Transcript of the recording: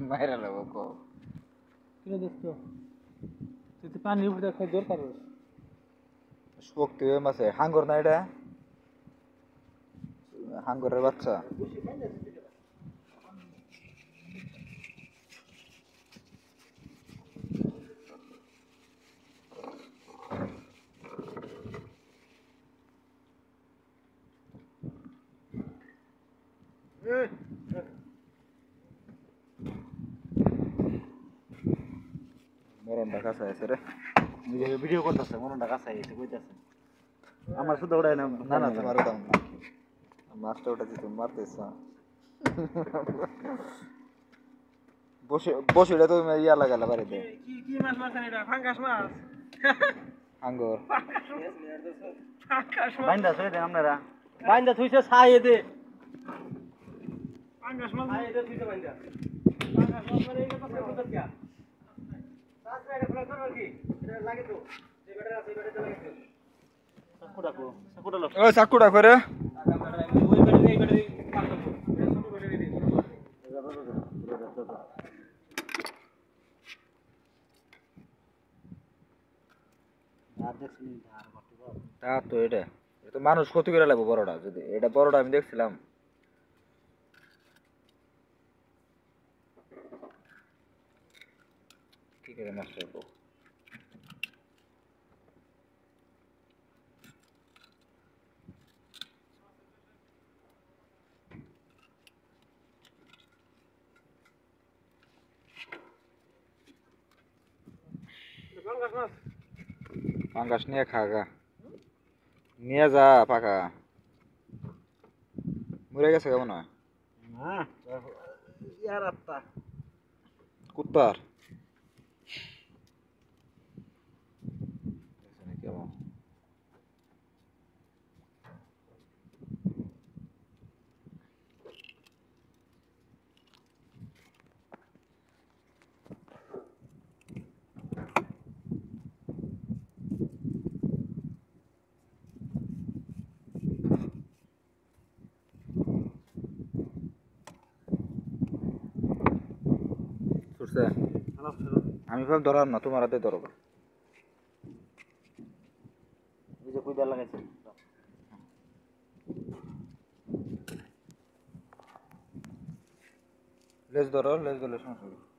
মাইরা লাগবো কো কিরে দোস্ত তুই তো পানির উপরে খাই জোর পারস শক্তি হয়ে মাছে হাঙ্গর না এটা হাঙ্গরের বাচ্চা মরণটা কাছে আছে রে ভিডিও করতেছে মনটা কাছে এসে কইতাছে আমার শুধু ওড়াই না না না তোমার দাম না মাছটা ওটা দিতে মারতেছ বসে বসে এটা তুমি ইয়া লাগালা বাড়িতে কি কি মাছ মারছেন এটা ফাঙ্গাস মাছ হাঙ্গর ফাঙ্গাস মাছ বাইন্দা ছয় দেন আপনারা বাইন্দা থুইছে ছাই দে ফাঙ্গাস মাছ ছাই দে থুইছে বাইন্দা ফাঙ্গাস মাছ মানে এটা কথা বলতে কি সাসরা এটা ফ্লাই করব কি এটা লাগে তো যে ব্যাটারি আছে ব্যাটারিতে লাগে তো সাকুডা কো সাকুডা লস ওই চাকুটা করে ওই ব্যাটারি এই ব্যাটারি পাক করব এটা ছোট ব্যাটারি দিন তা তো এটা এটা তো মানুষ ক্ষতি করে লাগবে বড়টা যদি এটা বড়টা আমি দেখছিলাম কি করে মাস্টার বউ ফাঙ্গাস মাছ পাঙ্গাস নিয়ে খাগা নিয়ে যা পাকা মরে গেছে কেমন হয় না ইয়ার আত্তা কুত্তার কেমন ছুটছে আমি ভাব ধরার না তোমার হাতে ধরবো এই যে কুইদার লাগাইছে লেজ ধরো লেজ ধরলে সমস্যা